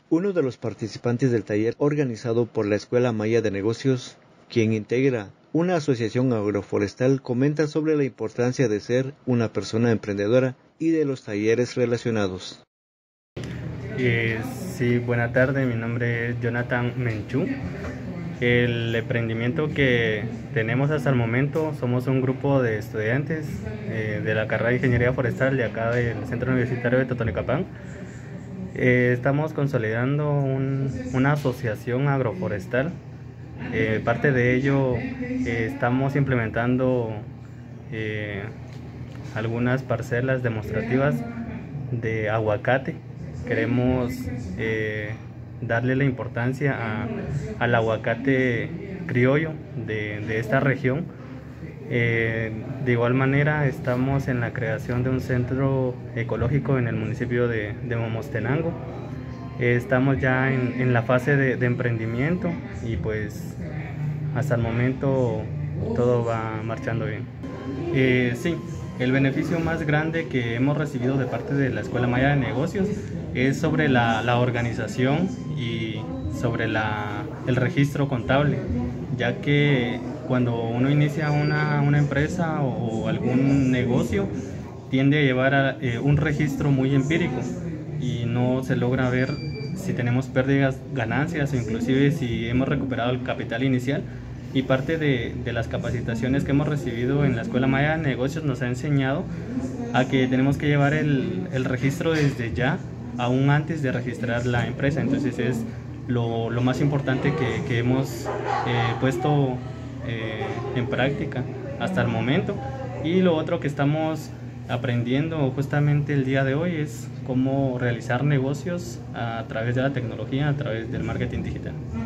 Uno de los participantes del taller organizado por la Escuela Maya de Negocios, quien integra una asociación agroforestal, comenta sobre la importancia de ser una persona emprendedora y de los talleres relacionados. Sí, buena tarde, mi nombre es Jonathan Menchú. El emprendimiento que tenemos hasta el momento, somos un grupo de estudiantes de la carrera de Ingeniería Forestal de acá del Centro Universitario de Totonicapán. Estamos consolidando una asociación agroforestal. Parte de ello, estamos implementando algunas parcelas demostrativas de aguacate. Queremos darle la importancia al aguacate criollo de esta región. De igual manera, estamos en la creación de un centro ecológico en el municipio de Momostenango. Estamos ya en la fase de emprendimiento y pues hasta el momento todo va marchando bien. Sí, el beneficio más grande que hemos recibido de parte de la Escuela Maya de Negocios es sobre la organización y sobre el registro contable, ya que cuando uno inicia una empresa o algún negocio, tiende a llevar un registro muy empírico y no se logra ver si tenemos pérdidas, ganancias o inclusive si hemos recuperado el capital inicial. Y parte de las capacitaciones que hemos recibido en la Escuela Maya de Negocios nos ha enseñado a que tenemos que llevar el registro desde ya, aún antes de registrar la empresa. Entonces es lo más importante que hemos puesto en práctica hasta el momento. Y lo otro que estamos aprendiendo justamente el día de hoy es cómo realizar negocios a través de la tecnología, a través del marketing digital.